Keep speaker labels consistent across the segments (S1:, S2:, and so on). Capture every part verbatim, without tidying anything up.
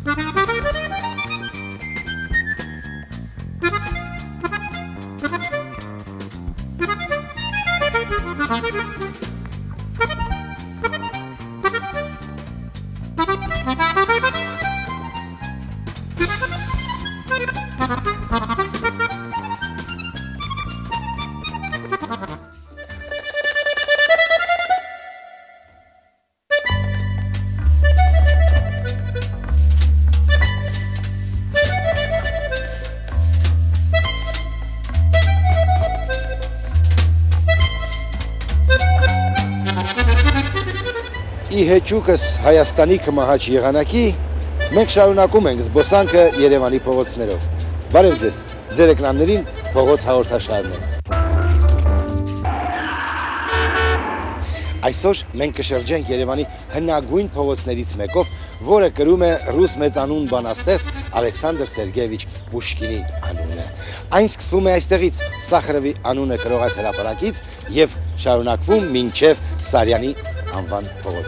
S1: Իհեճուկս Հայաստանի կմահաչ եղանակի մենք շարունակում ենք զբոսանքը Երևանի փողոցներով։ Բարև ձեզ, ձեր էկրաններին փողոց հաղորդաշարն է։ Այսօր մենք կշրջենք Երևանի հնագույն փողոցներից մեկով, որը կրում է ռուս մեծանուն բանաստեղծ Ալեքսանդր Սերգեևիչ Պուշկինի անունը։ Այն սկսվում է այստեղից Սախարովի անունը կրող այս հրապարակից եւ շարունակվում մինչեւ Սարյանի անվան փողոց։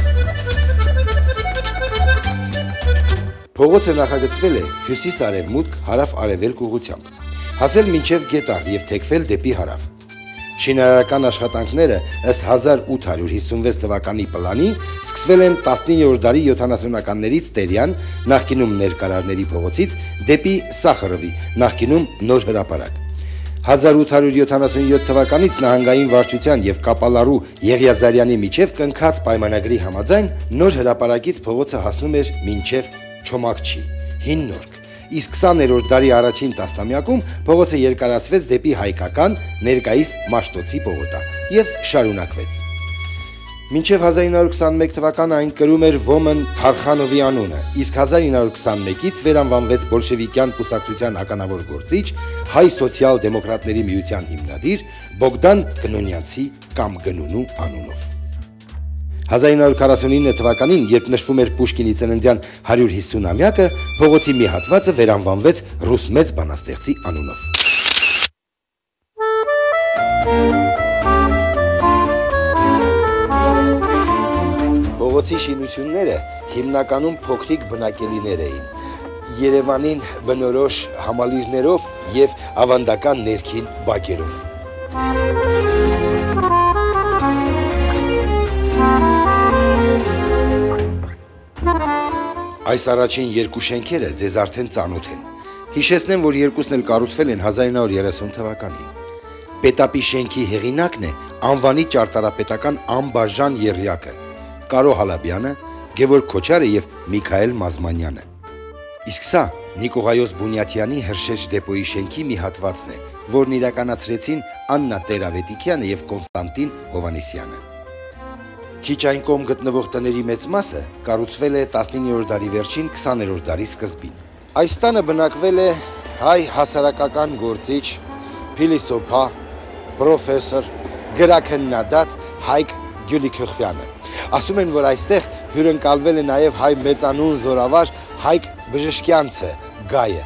S1: Փողոցը նախագծվել է հյուսիս-արևմուտք հարավ-արևելք ուղղությամբ, հասել մինչև Գետառ եւ թեքվել դեպի հարավ։ Շինարարական աշխատանքները ըստ հազար ութ հարյուր հիսունվեց թվականի պլանի սկսվել են տասնիններորդ դարի յոթանասունականներից Տերյան, նախկինում Ներկարարների փողոցից դեպի Սախարովի, նախկինում Նոր հրապարակ։ հազար ութ հարյուր յոթանասունյոթ թվականից նահանգային վարչության եւ Կապալարու Եղիազարյանի միջև կնքած պայմանագրի համաձայն Նոր հրապարակից փողոցը հասնում էր մինչև Չոմակչի, Հին Նորք, իսկ քսաներորդ դարի առաջին տասնամյակում փողոցը երկարացվեց դեպի հայկական ներկայիս Մաշտոցի պողոտա եւ շարունակվեց։ Մինչև հազար ինը հարյուր քսանմեկ թվականը այն կրում էր Ոմն Թարխանովի անունը, իսկ հազար ինը հարյուր քսանմեկից վերանվանվեց բոլշևիկյան կուսակցության ականավոր գործիչ հայ սոցիալ-դեմոկրատների միության հիմնադիր Բոգդան Գնունյանցի կամ Գնունու անունով։ հազար ինը հարյուր քառասունինը թվականին, երբ նշվում էր Պուշկինի ծննդյան հարյուր հիսունամյակը, փողոցի մի հատվածը վերանվանվեց ռուս մեծ բանաստեղծի անունով։ Փողոցի շինությունները հիմնականում փոքրիկ բնակելիներ էին, Երևանին բնորոշ համալիրներով եւ ավանդական ներքին բակերով։ Այս առաջին երկու շենքերը ձեզ արդեն ծանոթ են։ Հիշեցնեմ, որ երկուսն էլ կառուցվել են հազար ինը հարյուր երեսուն թվականին։ Պետապի շենքի հեղինակն է անվանի ճարտարապետական անբաժան եռյակը Կարո Հալաբյանը, Գևորգ Քոչարը եւ Միքայել Մազմանյանը։ Իսկ սա Նիկողայոս Բունյաթյանի հրշեջ դեպոյի շենքի մի հատվածն է, որն իրականացրեցին Աննա Տեր-Ավետիքյանը եւ Կոնստանտին Հովանեսյանը։ Քիչ այն կողմ գտնվող տների մեծ մասը կառուցվել է տասնիններորդ դարի վերջին, քսաներորդ դարի սկզբին։ Այս տանը բնակվել է հայ հասարակական գործիչ, փիլիսոփա, պրոֆեսոր, գրաքննադատ Հայկ Գյուլիքոխվյանը։ Ասում են, որ այստեղ հյուրընկալվել է նաև հայ մեծանուն զորավար Հայկ Բժշկյանցը, Գայը։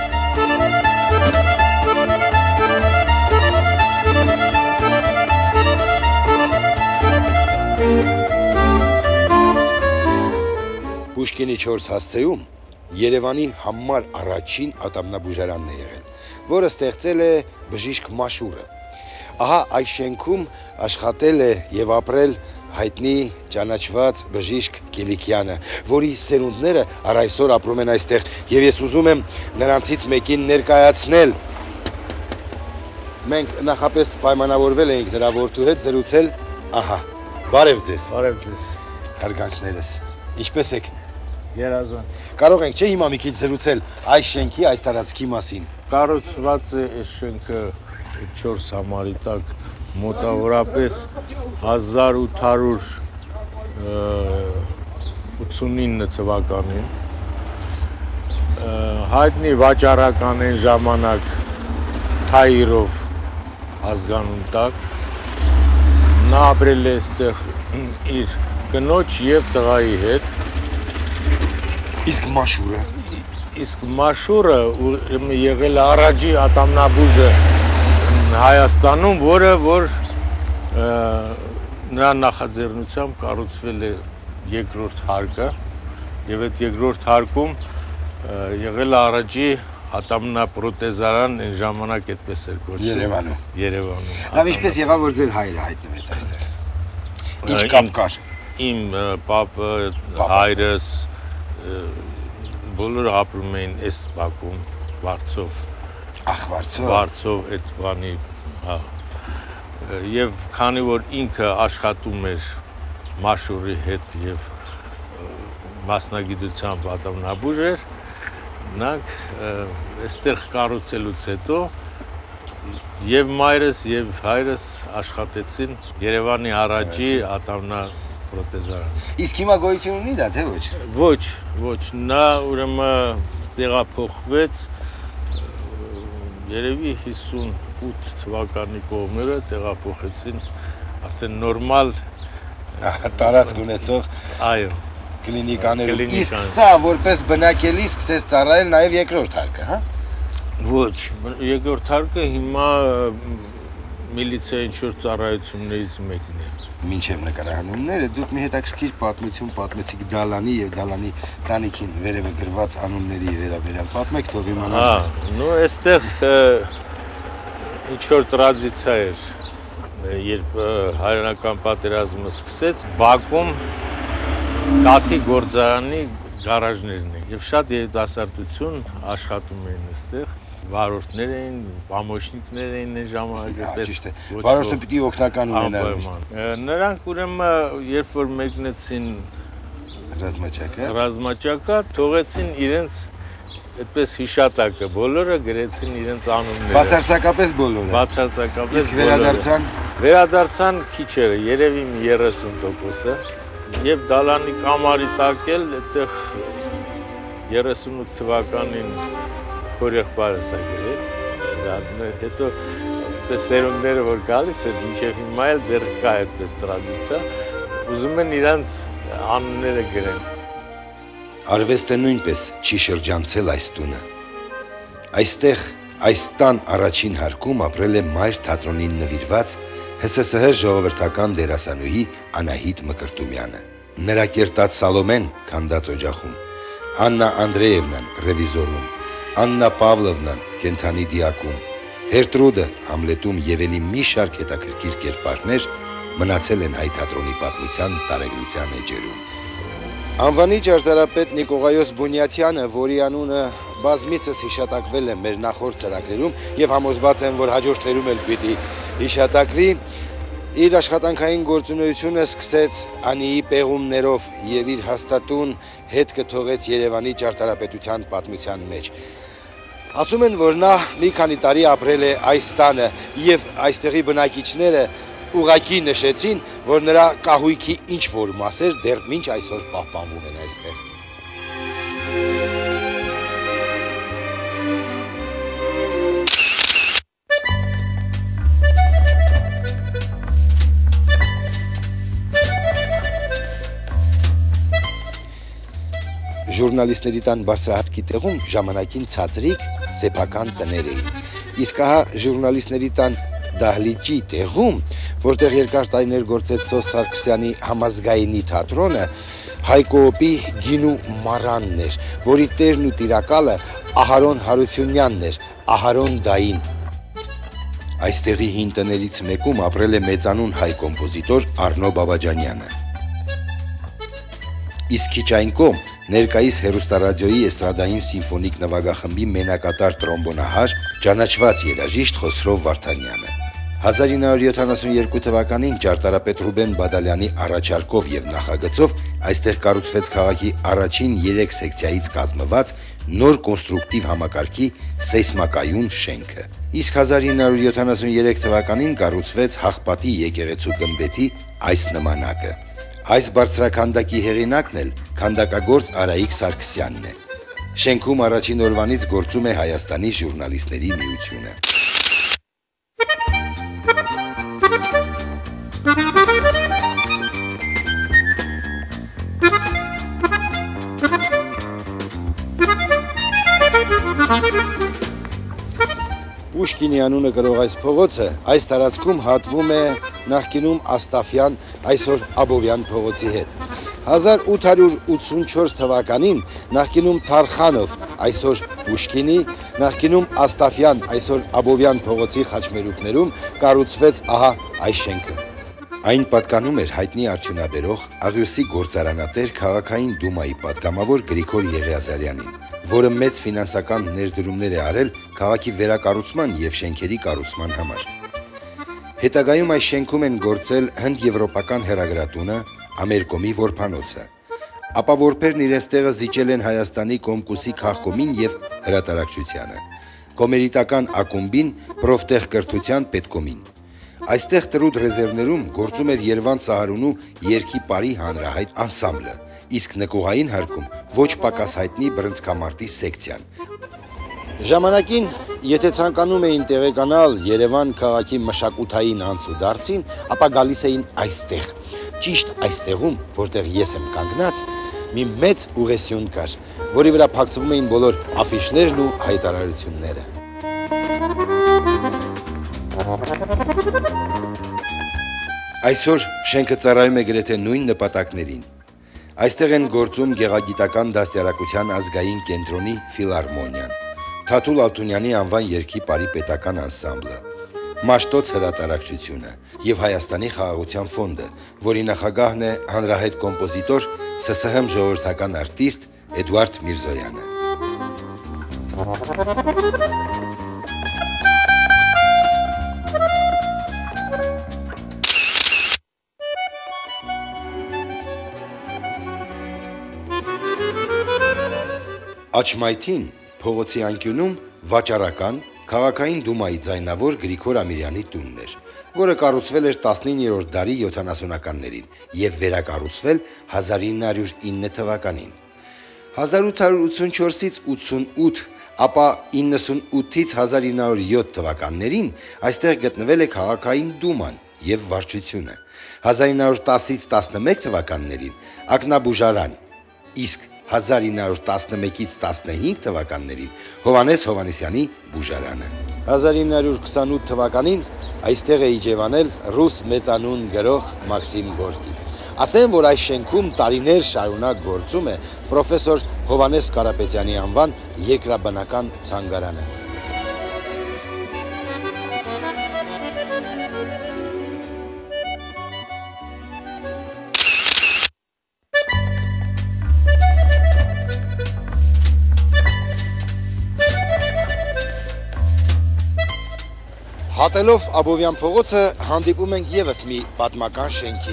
S1: Պուշկինի չորս հասցեում Երևանի համար առաջին ատամնաբուժարանն է եղել, որը ստեղծել է բժիշկ Մաշուրը։ Ահա այս շենքում աշխատել է եւ ապրել հայտնի ճանաչված բժիշկ Կիլիկյանը, որի սերունդները առ այսօր ապրում են այստեղ, եւ ես ուզում եմ նրանցից մեկին ներկայացնել։ Մենք նախապես պայմանավորվել էինք նրա որդու հետ զրուցել, ահա, բարև ձեզ։
S2: Բարև ձեզ։
S1: Հարգանքներս։ Ինչպես եք։
S2: Երազանց։
S1: Կարող ենք չէ հիմա մի քիչ զրուցել այս շենքի, այս տարածքի մասին։
S2: Կառուցված է այս շենքը չորս համարի տակ մոտավորապես հազար ութ հարյուր ութսունինը թվականին հայտնի վաճառական այն ժամանակ Թայիրով ազգանուն տակ նա ապրել է այստեղ իր կնոջ եւ տղայի հետ։
S1: Իսկ Մաշուրը
S2: Իսկ Մաշուրը եղել է առաջի ատամնաբուժը Հայաստանում, որը որ նրա նախաձեռնությամբ կառուցվել է երկրորդ հարկը եւ այդ երկրորդ հարկում եղել առաջի ատամնապրոթեզարան այն ժամանակ այդպես էր կոչվում
S1: Երևանում։
S2: Երևանում։
S1: Լավ, ինչպես եղավ որ ձեր հայրը հայտնվեց այստեղ։ Ինչ կապ կար։
S2: Իմ պապը, հայրս բոլորը ապրում էին այս բակում Վարչով։
S1: Ախ, Վարչով։
S2: Վարչով այդ բանի, հա։ Եվ քանի որ ինքը աշխատում էր Մաշուրի հետ եւ մասնագիտությամբ ատամնաբույժ էր, նրանք այստեղ կառուցելուց հետո եւ մայրս եւ հայրս աշխատեցին Երևանի առաջի ատամնապրոթեզարան։
S1: Իսկ հիմա գոյություն ունի դա, թե ոչ։
S2: Ոչ, ոչ, նա ուրեմն տեղափոխվեց երևի հիսունութ թվականի կողմերը տեղափոխեցին արդեն նորմալ
S1: տարածք ունեցող
S2: այո
S1: կլինիկաներում։ Իսկ սա որպես բնակելի սկսեց ծառայել նաև երկրորդ հարկը, հա։
S2: Ոչ, երկրորդ հարկը հիմա միլիցիայի ինչ-որ ծառայություններից մեկն է։
S1: Մինչև նկարահանումները դուք մի հետաքրքիր պատմություն պատմեցիք Դալանի եւ Դալանի տանիքին վերևը գրված անունների վերաբերյալ։ Պատմեք թող իմանալ։
S2: Հա, նո այստեղ ինչ-որ տրադիցիա էր, երբ հայրենական պատերազմը սկսեց, Բաքում Կաթի գործարանի գարաժներն են եւ շատ երիտասարդություն աշխատում էին այստեղ, վարորդներ էին, պամոշնիկներ էին այն ժամանակ այդպես։
S1: Ճիշտ է։ Վարորդը պիտի օգնական ունենար։
S2: Նրանք ուրեմն երբ որ մեկնեցին
S1: ռազմաճակը,
S2: ռազմաճակը թողեցին իրենց այդպես հիշատակը, բոլորը գրեցին իրենց անունները։
S1: Բացարձակապես բոլորը։
S2: Բացարձակապես։
S1: Իսկ վերադարձան։
S2: Վերադարձան քիչերը, երևի երեսուն տոկոսը։ Եվ Դալանի կամարի տակ էլ այդտեղ երեսունութ թվականին քորեղբարս է գրել։ Հետո այդպես սերունդները որ գալիս է, մինչև հիմա էլ դեռ կա այդպես տրադիցիա, ուզում են իրանց անունները գրեն։
S1: Արվեստը նույնպես չի շրջանցել այս տունը։ Այստեղ այս տան առաջին հարկում ապրել է Մայր թատրոնին նվիրված Հ Ս Ս Հ ժողովրդական դերասանուհի Անահիտ Մկրտումյանը, նրա կերտած Սալոմեն քանդած օջախում, Աննա Անդրեևնան ռևիզորում, Աննա Պավլովնան կենթանի դիակում, Հերտրուդը Համլետում եւ ելի մի շարք հետաքրքիր կերպարներ մնացել են հայ թատրոնի պատմության տարեգրության էջերում։ Անվանի ճարտարապետ Նիկողայոս Բունյաթյանը, որի անունը բազմիցս հիշատակվել է մեր նախորդ ծրագրերում եւ համոզված եմ, որ հաջորդներում էլ պիտի հիշատակվի, իր աշխատանքային գործունեությունը սկսեց Անիի պեղումներով եւ իր հաստատուն հետ կթողեց Երևանի ճարտարապետության պատմության մեջ։ Ասում են, որ նա մի քանի տարի ապրել է այս տանը եւ այստեղի բնակիչները ուղղակի նշեցին, որ նրա կահույքի ինչ-որ մասեր դեռ մինչ այսօր պահպանվում են այստեղ։ Ժուրնալիստների տան բարձրահարկի տեղում ժամանակին ցածրիկ սեփական տներ էին։ Իսկ ահա ժուրնալիստների տան դահլիճի տեղում, որտեղ երկար տարիներ գործեց Սոս Սարգսյանի համազգայինի թատրոնը, Հայկոոպի գինու մառանն էր, որի տերն ու տիրակալը Ահարոն Հարությունյանն էր, Ահարոն Դային։ Այստեղի հին տներից մեկում ապրել է մեծանուն հայ կոմպոզիտոր Առնո Բաբաջանյանը։ Իսկ քիչ այն կողմ ներկայիս հեռուստարադիոյի էստրադային սիմֆոնիկ նվագախմբի մենակատար տրոմբոնահար, ճանաչված երաժիշտ Խոսրով Վարդանյանը։ հազար ինը հարյուր յոթանասունյերկու թվականին ճարտարապետ Ռուբեն Բադալյանի առաջարկով եւ նախագծով այստեղ կառուցվեց քաղաքի առաջին երեք սեկցիայից կազմված նոր կոնստրուկտիվ համակարգի սեյսմակայուն շենքը։ Իսկ հազար ինը հարյուր յոթանասունյերեք թվականին կառուցվեց Հաղպատի եկեղեցու գմբեթի այս նմանակը։ Այս բարձրաքանդակի հեղինակն էլ քանդակագործ Արայիկ Սարգսյանն է։ Շենքում առաջին օրվանից գործում է Հայաստանի ժուրնալիստների միությունը։ Պուշկինի անունը կրող այս փողոցը այս տարածքում հատվում է նախկինում Աստաֆյան, այսօր Աբովյան փողոցի հետ։ հազար ութ հարյուր ութսունչորս թվականին նախկինում Թարխանով, այսօր Պուշկինի, նախկինում Աստաֆյան, այսօր Աբովյան փողոցի խաչմերուկներում կառուցվեց ահա այս շենքը։ Այն պատկանում էր հայտնի արդյունաբերող Աղյուսի գործարանատեր քաղաքային դումայի պատգամավոր Գրիգոր Եղիազարյանին, որը մեծ ֆինանսական ներդրումներ է արել քաղաքի վերակառուցման եւ շենքերի կառուցման համար։ Հետագայում այս շենքում են գործել հնդ-եվրոպական հեռագրատունը, Ամերկոմի որբանոցը, ապա որբերն իրենց տեղը զիջել են Հայաստանի Կոմկուսի քաղկոմին եւ հրատարակչությանը, կոմերիտական ակումբին, պրոֆտեխ կրթության պետկոմին։ Այստեղ տրուդ ռեզերվներում գործում էր Երվանդ Սահարունու երգի պարի հանրահայտ անսամբլը, իսկ նկուղային հարկում ոչ պակաս հայտնի բռնցքամարտի սեկցիան։ Ժամանակին, եթե ցանկանում էին տեղեկանալ Երևան քաղաքի մշակութային անցուդարձին, ապա գալիս էին այստեղ։ Ճիշտ այստեղում, որտեղ ես եմ կանգնած, մի մեծ ուղեսյուն կար, որի վրա փակցվում էին բոլոր աֆիշներն ու հայտարարությունները։ Այսօր շենքը ծառայում է գրեթե նույն նպատակներին։ Այստեղ են գործում Գեղագիտական դաստիարակության ազգային կենտրոնի ֆիլհարմոնիան, Թաթուլ Ալթունյանի անվան երգի պարի պետական անսամբլը, Մաշտոց հրատարակչությունը եւ Հայաստանի խաղաղության ֆոնդը, որի նախագահն է հանրահայտ կոմպոզիտոր Ս Ս Հ ժողովրդական արտիստ Էդուարդ Միրզոյանը։ Աչմայթին փողոցի անկյունում վաճառական քաղաքային դումայի ձայնավոր Գրիգոր Ամիրյանի տունն էր, որը կառուցվել էր տասնիններորդ դարի յոթանասունականներին եւ վերակառուցվել հազար ինը հարյուր ինը թվականին։ հազար ութ հարյուր ութսունչորսից ութսունութ, ապա իննսունութից հազար ինը հարյուր յոթ թվականներին այստեղ գտնվել է քաղաքային դուման եւ վարչությունը։ հազար ինը հարյուր տասից տասնմեկ թվականներին ակնաբուժարան, իսկ հազար ինը հարյուր տասնմեկից տասնհինգ թվականներին Հովանես Հովանեսյանի բուժարանը։ հազար ինը հարյուր քսանութ թվականին այստեղ է իջևանել ռուս մեծանուն գրող Մաքսիմ Գորկին։ Ասեն, որ այս շենքում տարիներ շարունակ գործում է պրոֆեսոր Հովանես Կարապետյանի անվան երկրաբանական թանգարանը։ Հատելով Աբովյան փողոցը հանդիպում ենք եւս մի պատմական շենքի։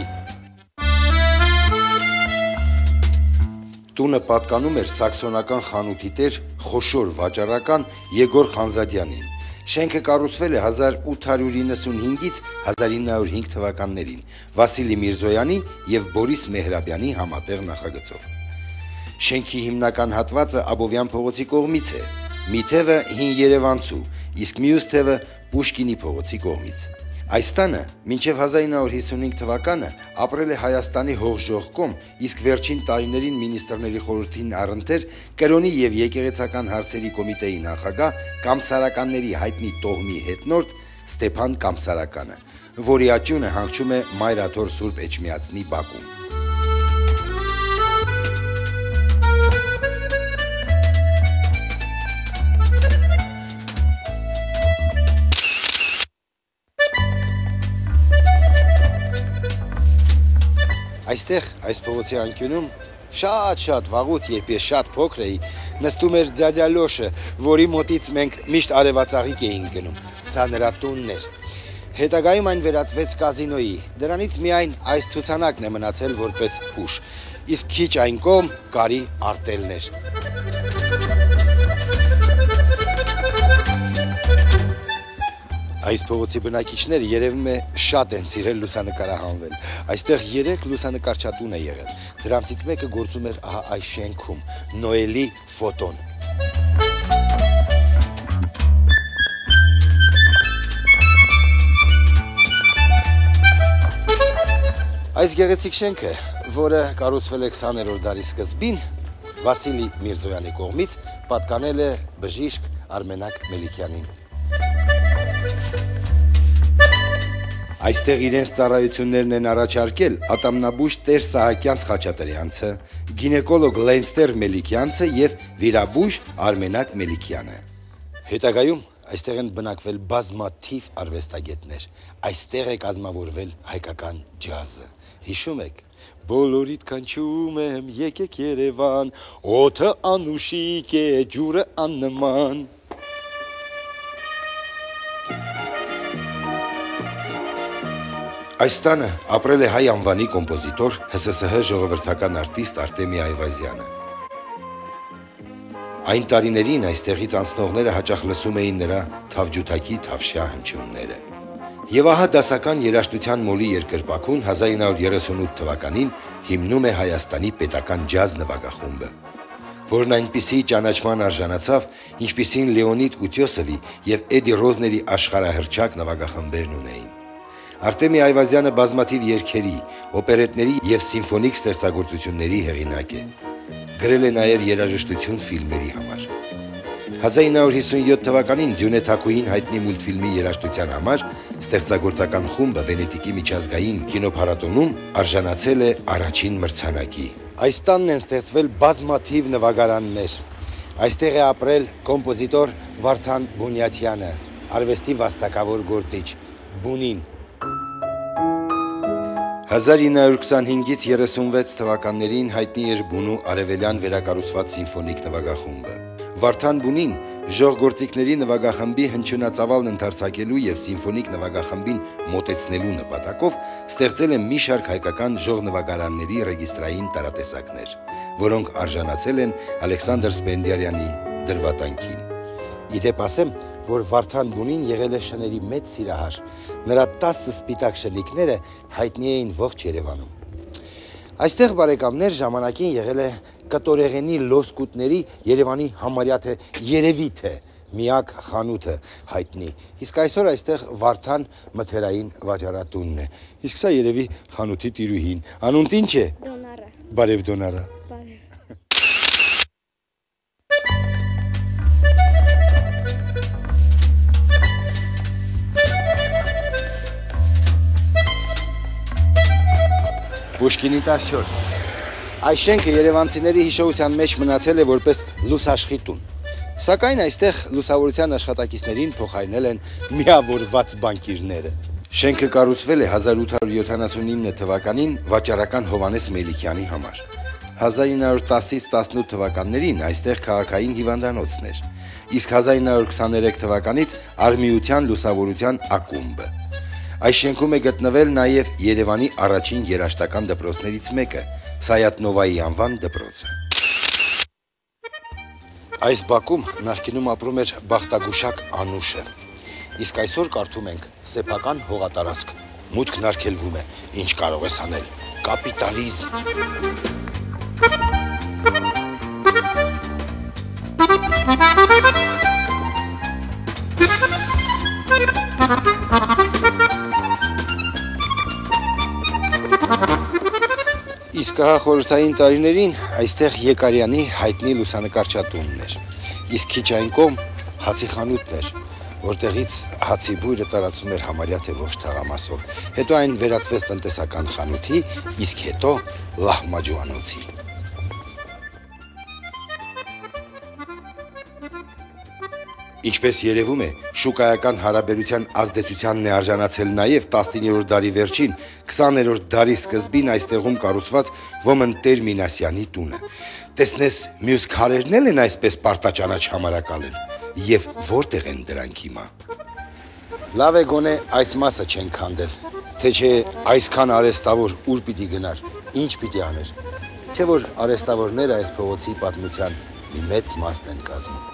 S1: Տունը պատկանում էր սաքսոնական խանութի տեր խոշոր վաճառական Եգոր Խանզադյանին։ Շենքը կառուցվել է հազար ութ հարյուր իննսունհինգից հազար ինը հարյուր հինգ թվականներին Վասիլի Միրզոյանի եւ Բորիս Մեհրաբյանի համատեղ նախագծով։ Շենքի հիմնական հատվածը Աբովյան փողոցի կողմից է, մի թևը հին Երևանցու, իսկ մյուս թևը Պուշկինի փողոցի կողմից։ Այս տանը մինչև հազար ինը հարյուր հիսունհինգ թվականը ապրել է Հայաստանի հողժողկոմ, իսկ վերջին տարիներին մինիստրների խորհրդին առընթեր կրոնի եւ եկեղեցական հարցերի կոմիտեի նախագահ Կամսարականների հայտնի տոհմի հետնորդ Ստեփան Կամսարականը, որի աճյունը հանգչում է Մայրաթոր Սուրբ Էջմիածնի բակում։ Այստեղ, այս փողոցի անկյունում, շատ-շատ վաղուց, երբ ես շատ փոքր էի, նստում էր ձյաձյա Լոշը, որի մոտից մենք միշտ արևածաղիկ էինք գնում, սա նրա տունն էր։ Հետագայում այն վերածվեց կազինոյի, դրանից միայն այս ցուցանակն է մնացել որպես հուշ, իսկ քիչ այն կողմ կարի արտելներ։ Այս փողոցի բնակիչները երևում է շատ են սիրել լուսանկարահանվել։ Այստեղ երեք լուսանկարչատուն է եղել։ Դրանցից մեկը գործում էր ահա այս շենքում, Նոելի ֆոտոն։ Այս գեղեցիկ շենքը, որը կառուցվել է քսաներորդ դարի սկզբին, Վասիլի Միրզոյանի կողմից պատկանել է բժիշկ Արմենակ Մելիքյանին։ Այստեղ իրենց ծառայություններն են առաջարկել ատամնաբույժ Տեր Սահակյանց Խաչատրյանցը, գինեկոլոգ Լենստեր Մելիքյանցը եւ վիրաբույժ Արմենակ Մելիքյանը։ Հետագայում այստեղ են բնակվել բազմաթիվ արվեստագետներ, այստեղ է կազմավորվել հայկական ջազը։ Հիշում եք, բոլորիդ կանչում եմ, եկեք Երևան, օդը անուշիկ է, ջուրը աննման։ Այս տանը ապրել է հայ անվանի կոմպոզիտոր, Հ Ս Ս Հ ժողովրդական արտիստ Արտեմի Այվազյանը։ Այն տարիներին այստեղից անցնողները հաճախ լսում էին նրա թավջութակի թավշյա հնչյունները։ Եվ ահա դասական երաժշտության մոլի երկրպագուն հազար ինը հարյուր երեսունութ թվականին հիմնում է Հայաստանի պետական ջազ նվագախումբը, որն այնպիսի ճանաչման արժանացավ, ինչպիսին Լեոնիդ Ուտյոսովի եւ Էդի Ռոզների աշխարհահռչակ նվագախմբերն ունեին։ Արտեմի Այվազյանը բազմաթիվ երգերի, օպերետների եւ սիմֆոնիկ ստեղծագործությունների հեղինակ է։ Գրել է նաեւ երաժշտություն ֆիլմերի համար։ հազար ինը հարյուր հիսունյոթ թվականին Դյունե Թակուին հայտնի մուլտֆիլմի երաժշտության համար ստեղծագործական խումբը Վենետիկի միջազգային կինոփառատոնում արժանացել է առաջին մրցանակի։ Այս տանն են ստեղծվել բազմաթիվ նվագարաններ։ Այստեղ է ապրել կոմպոզիտոր Վարդան Բունյաթյանը, արվեստի վաստակավոր գործիչ Բունին։ հազար ինը հարյուր քսանհինգից երեսունվեց թվականներին հայտնի էր Բունու արևելյան վերակառուցված սիմֆոնիկ նվագախումբը։ Վարդան Բունին ժողգործիքների նվագախմբի հնչյունածավալն ընդարձակելու եւ սիմֆոնիկ նվագախմբին մոտեցնելու նպատակով ստեղծել է մի շարք հայկական ժողնվագարանների ռեգիստրային տարատեսակներ, որոնք արժանացել են Ալեքսանդր Սպենդիարյանի դրվատանքին։ Իդեպ ասեմ, որ Վարդան Բունին եղել է շների մեծ սիրահար, նրա տասը սպիտակ շնիկները հայտնի էին ողջ Երևանում։ Այստեղ բարեկամներ ժամանակին եղել է կտորեղենի լոսկուտների Երևանի համարյա թե երևի թե միակ խանութը հայտնի, իսկ այսօր այստեղ Վարդան մթերային վաճառատունն է, իսկ սա երևի խանութի տիրուհին, անունդ ինչ է։
S3: Դոնարա։
S1: Բարև Դոնարա։
S3: Բարև։
S1: Պուշկինի տասնչորս։ Այս շենքը երևանցիների հիշողության մեջ մնացել է որպես լուսաշխի տուն։ Սակայն այստեղ լուսավորության աշխատակիցներին փոխարինել են միավորված բանկիրները։ Շենքը կառուցվել է հազար ութ հարյուր յոթանասունինը թվականին վաճառական Հովհաննես Մելիքյանի համար։ հազար ինը հարյուր տասից տասնութ թվականներին այստեղ քաղաքային հիվանդանոցն էր, իսկ հազար ինը հարյուր քսաներեք թվականից Արմիության լուսավորության ակումբը։ Այս շենքում է գտնվել նաև Երևանի առաջին երաժշտական դպրոցներից մեկը՝ Սայաթ-Նովայի անվան դպրոցը։ Այս բակում նախկինում ապրում էր Բախտագուշակ Անուշը, իսկ այսօր կարդում ենք սեփական հողատարածք, մուտքն արգելվում է, ինչ կարող ես անել, կապիտալիզմ։ Իսկ հա խորհրդային տարիներին այստեղ Եկարյանի հայտնի լուսանկարչատունն էր, իսկ քիչ այն կողմ հացի խանութն էր, որտեղից հացի բույրը տարածում էր համարյա թե ողջ թաղամասով, հետո այն վերածվեց տնտեսական խանութի, իսկ հետո լահմաջուանոցի։ Ինչպես երևում է, շուկայական հարաբերության ազդեցությանն է արժանացել նաև տասնիններորդ դարի վերջին, քսաներորդ դարի սկզբին այստեղում կառուցված Ոմն Տեր Մինասյանի տունը։ Տեսնես, մյուս քարերն էլ են այսպես պարտաճանաչ համարակալել, եւ որտեղ են դրանք հիմա։ Լավ է գոնե այս մասը չեն քանդել, թե չէ այսքան արեստավոր ուր պիտի գնար, ինչ պիտի աներ, չէ որ արեստավորները այս փողոցի պատմության մի մեծ մասն են կազմում։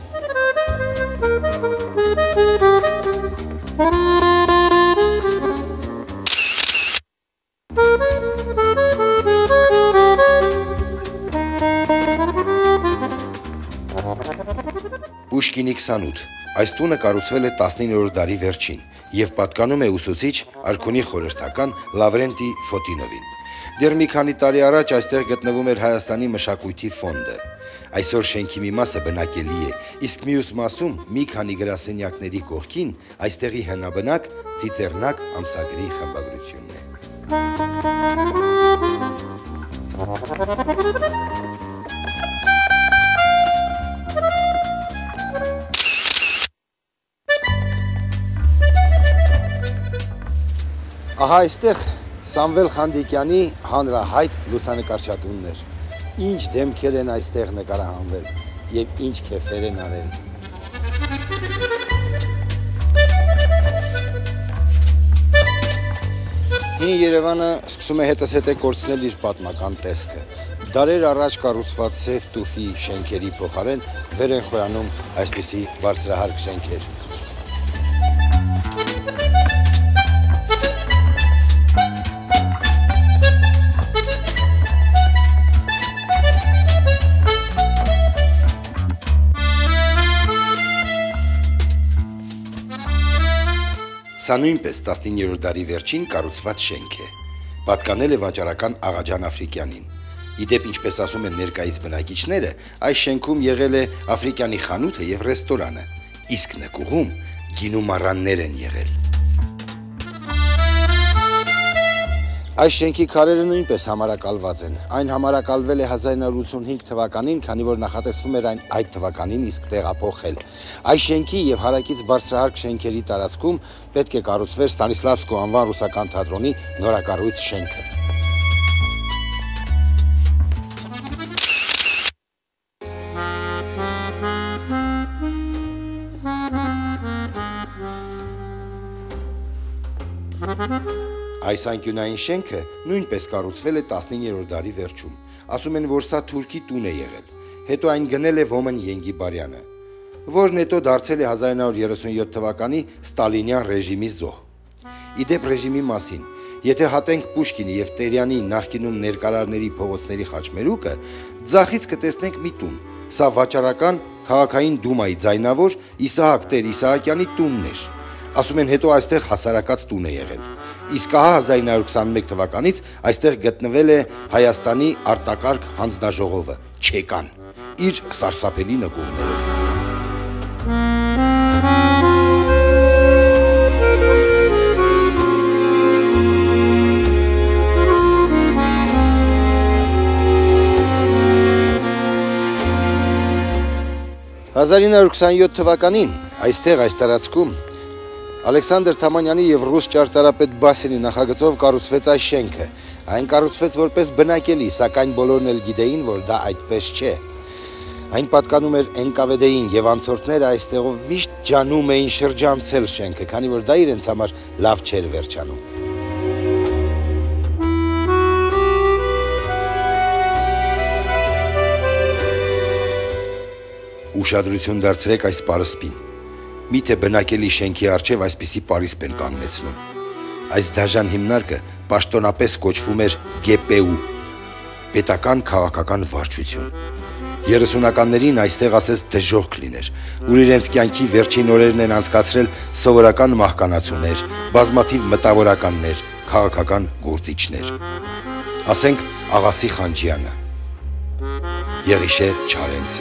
S1: Պուշկինի քսանութ։ Այս տունը կառուցվել է տասնիններորդ դարի վերջին եւ պատկանում է ուսուցիչ Արքունի խորհրդական Լավրենտի Ֆոտինովին։ Դեռ մի քանի տարի առաջ այստեղ գտնվում էր Հայաստանի մշակույթի ֆոնդը։ Այսօր շենքի մի մասը բնակելի է, իսկ մյուս մասում մի քանի գրասենյակների կողքին այստեղի հնաբնակ Ծիծեռնակ ամսագրի խմբագրությունն է։ Ահա այստեղ Սամվել Խանդիկյանի հանրահայտ լուսանկարչատուններ։ Ինչ դեմքեր են այստեղ նկարահանվել եւ ինչ քեֆեր են արել։ Հին Երևանը սկսում է հետս հետ է կորցնել իր պատմական տեսքը։ Դարեր առաջ կառուցված սև տուֆի շենքերի փոխարեն վեր են խոյանում այսպիսի բարձրահարկ շենքեր։ Սա նույնպես տասնիններորդ դարի վերջին կառուցված շենք է։ Պատկանել է վաճառական Աղաջան Աֆրիկյանին։ Իդեպ, ինչպես ասում են ներկայիս բնակիչները, այս շենքում եղել է Աֆրիկյանի խանութը եւ ռեստորանը, իսկ նկուղում գինու մառաններ են եղել։ Այս շենքի քարերը նույնպես համարակալված են։ Այն համարակալվել է հազար նոր ութսունհինգ թվականին, քանի որ նախատեսվում էր այն այդ թվականին իսկ տեղափոխել։ Այս շենքի եւ հարակից բարձրահարկ շենքերի տարածքում պետք է կառուցվեր Ստանիսլավսկու անվան ռուսական թատրոնի նորակառույց շենքը։ Այս անկյունային շենքը նույնպես կառուցվել է տասնիններորդ դարի վերջում։ Ասում են, որ սա թուրքի տուն է եղել։ Հետո այն գնել է Ոմն Ենգիբարյանը, որն հետո դարձել է հազար նոր երեսունյոթ թվականի Ստալինյան ռեժիմի զոհ։ Իդեպ ռեժիմի մասին, եթե հատենք Պուշկինի եւ Տերյանի նախկինում ներկարարների փողոցների խաչմերուկը, ձախից կտեսնենք մի տուն։ Սա վաճառական քաղաքային դումայի ձայնավոր Իսահակ Տեր Իսահակյանի տունն էր։ Ասում են, հետո այստեղ հասարակած տուն է եղել։ Իսկ ահա հազար նոր քսանմեկ թվականից այստեղ գտնվել է Հայաստանի արտակարգ հանձնաժողովը, Չեկան, իր սարսափելի նկուղներով։ հազար նոր քսանյոթ թվականին այստեղ այս տարածքում Ալեքսանդր Թամանյանի եւ ռուս ճարտարապետ Բասինի նախագծով կառուցվեց այս շենքը։ Այն կառուցվեց որպես բնակելի, սակայն բոլորն էլ գիտեին, որ դա այդպես չէ։ Այն պատկանում էր Էն Կ V D-ին եւ անցորդները այստեղով միշտ ջանում էին շրջանցել շենքը, քանի որ դա իրենց համար լավ չէր վերջանում։ Ուշադրություն դարձրեք այս պարսպին։ Միթե բնակելի շենքի առջև այսպիսի պարիսպ են կանգնեցնում։ Այս դաժան հիմնարկը պաշտոնապես կոչվում էր Գ P U, պետական քաղաքական վարչություն։ երեսունականներին այստեղ ասես դժոխք լիներ, ուր իրենց կյանքի վերջին օրերն են անցկացրել սովորական մահկանացուներ, բազմաթիվ մտավորականներ, քաղաքական գործիչներ։ Ասենք Աղասի Խանջյանը, Եղիշե Չարենցը։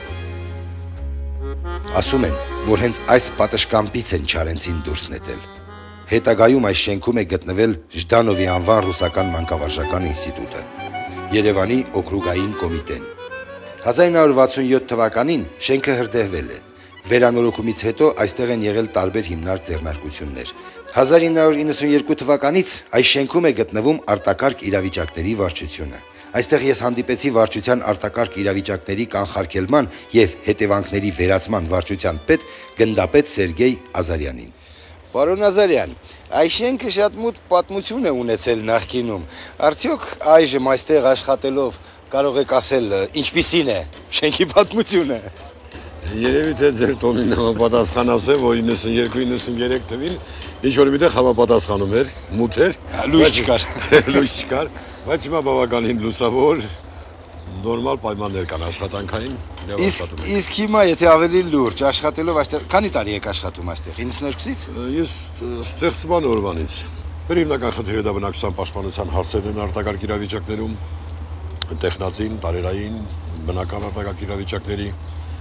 S1: Ասում են, որ հենց այս պատշգամբից են Չարենցին դուրս նետել։ Հետագայում այս շենքում է գտնվել Ժդանովի անվան ռուսական մանկավարժական ինստիտուտը, Երևանի օկրուգային կոմիտեն։ հազար նոր վաթսունյոթ թվականին շենքը հրդեհվել է։ Վերանորոգումից հետո այստեղ են եղել տարբեր հիմնարկ ձեռնարկություններ։ հազար ինը նոր իննսունյոթ թվականից այս շենքում է գտնվում արտակարգ իրավիճակների վարչությունը։ Այստեղ ես հանդիպեցի վարչության արտակարգ իրավիճակների կանխարգելման եւ հետևանքների վերացման վարչության պետ գնդապետ Սերգեյ Ազարյանին։ Պարոն Ազարյան, այս շենքը շատ մոտ պատմություն է ունեցել նախկինում։ Արդյոք այժմ այստեղ աշխատելով կարող եք ասել ինչպիսին է շենքի պատմությունը։
S3: Երևի թե ձեր տոնին համապատասխան ասեմ, որ իննսունյոթ իննսունյոթ թվին ինչ-որ միտեղ համապատասխանում էր, մութ էր,
S1: լույս չկար,
S3: լույս չկար, բայց հիմա բավականին լուսավոր, նորմալ պայմաններ կան աշխատանքային։
S1: Իսկ հիմա եթե ավելի լուրջ աշխատելով այստեղ, քանի տարի եք աշխատում այստեղ, իննսունյոթից։
S3: Ես ստեղծման օրվանից։ Մեր հիմնական խնդիրը դա բնակչության պաշտպանության հարցերն են արտակարգ իրավիճակներում, տեխնացին, տարերային, բնական արտակարգ իրավիճակների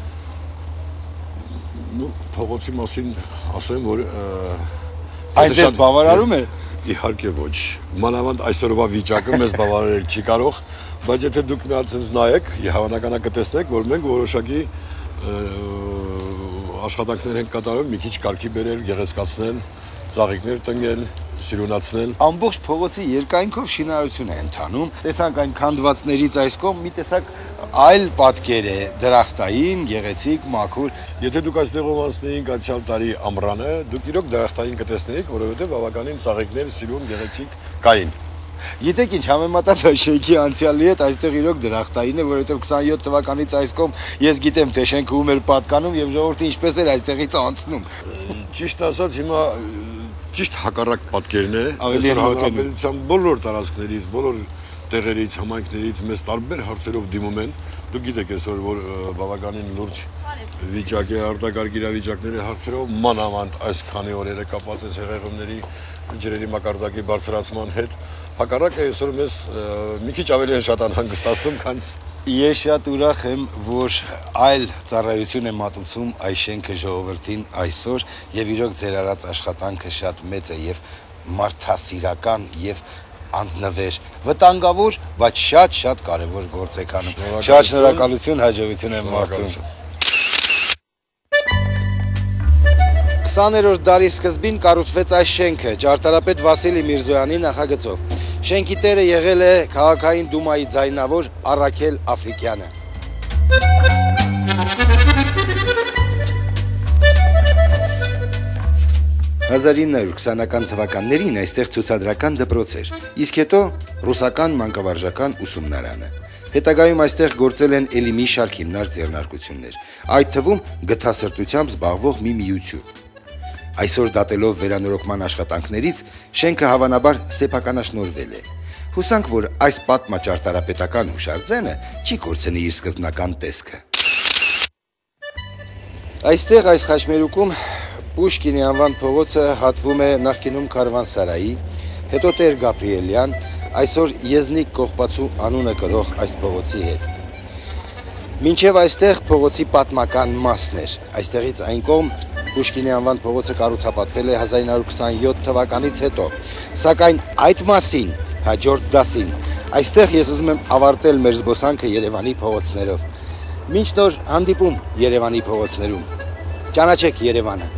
S3: փողոցի մասին ասեմ, որ
S1: այնպես բավարարում է։
S3: Իհարկե ոչ։ Մանավանդ այսօրվա վիճակը մեզ բավարարել չի կարող, բայց եթե դուք մի հատ ցենց նայեք, հավանականա կտեսնեք, որ մենք որոշակի աշխատանքներ ենք կատարում, մի քիչ կարգի բերել, գեղեցկացնել, ծաղիկներ տնկել, սիրունացնել։
S1: Ամբողջ փողոցի երկայնքով շինարարություն է ընթանում։ Տեսանք այն քանդվածներից այս կողմ մի տեսակ այլ պատկեր է, դրախտային, գեղեցիկ, մաքուր։
S3: Եթե դուք այստեղով անցնեիք անցյալ տարի ամռանը, դուք իրոք դրախտային կտեսնեիք, որովհետև բավականին ծաղիկներ, սիրուն, գեղեցիկ կային։
S1: Գիտեք ինչ, համեմատած այս շենքի անցյալի հետ, այստեղ իրոք դրախտային է, որովհետև քսանյոթ թվականից այս կողմ ես գիտեմ, թե շենքը ում էր պատկանում եւ ժողովուրդը ինչպես էր այստեղից անցնում։
S3: Ճիշտ ասած, հիմա ճիշտ հակառակ պատկերն է,
S1: հանրապետության
S3: բոլոր տարածքներից, բոլոր տեղերից, համայնքներից մեզ տարբեր հարցերով դիմում են։ Դուք գիտեք այսօր, որ բավականին լուրջ վիճակ է արտակարգ իրավիճակների հարցերով, մանավանդ այս քանի օրերը կապված է հեղեղումների ջրերի մակարդակի բարձրացման հետ։ Հակառակը այսօր մեզ մի քիչ ավելի են շատ անհանգստացնում, քան
S1: Ես շատ ուրախ եմ, որ այլ ծառայություն է մատուցում այս շենքը ժողովրդին այսօր եւ իրոք ձեր արած աշխատանքը շատ մեծ է եւ մարդասիրական եւ անձնվեր, վտանգավոր, բայց շատ-շատ կարևոր գործ եք անում։ Շատ շնորհակալություն, հաջողություն եմ մաղթում։ քսաներորդ դարի սկզբին կառուցվեց այս շենքը ճարտարապետ Վասիլի Միրզոյանի նախագծով։ Շենքի տերը եղել է քաղաքային դումայի ձայնավոր Առաքել Աֆրիկյանը։ հազար ինը հարյուր քսանական թվականներին այստեղ ցուցադրական դպրոց էր, իսկ հետո ռուսական մանկավարժական ուսումնարանը։ Հետագայում այստեղ գործել են էլի մի շարք հիմնարկ ձեռնարկություններ, այդ թվում գթասրտությամբ զբաղվող մի միություն։ Այսօր դատելով վերանորոգման աշխատանքներից շենքը հավանաբար սեփականաշնորհվել է։ Հուսանք, որ այս պատմաճարտարապետական հուշարձանը չի կորցնի իր սկզբնական տեսքը։ Այստեղ այս խաչմերուկում Պուշկինի անվան փողոցը հատվում է նախկինում Կարվանսարայի, հետո Տեր Գաբրիելյան, այսօր Եզնիկ Կողբացու անունը կրող այս փողոցի հետ։ Մինչև այստեղ փողոցի պատմական մասն էր։ Այստեղից այն կողմ Պուշկինի անվան փողոցը կառուցապատվել է հազար ինը հարյուր քսանյոթ թվականից հետո, սակայն այդ մասին հաջորդ դասին այստեղ ես ուզում եմ ավարտել մեր զբոսանքը Երևանի փողոցներով։ Մինչ նոր հանդիպում Երևանի փողոցներում։ Ճանաչեք Երևանը։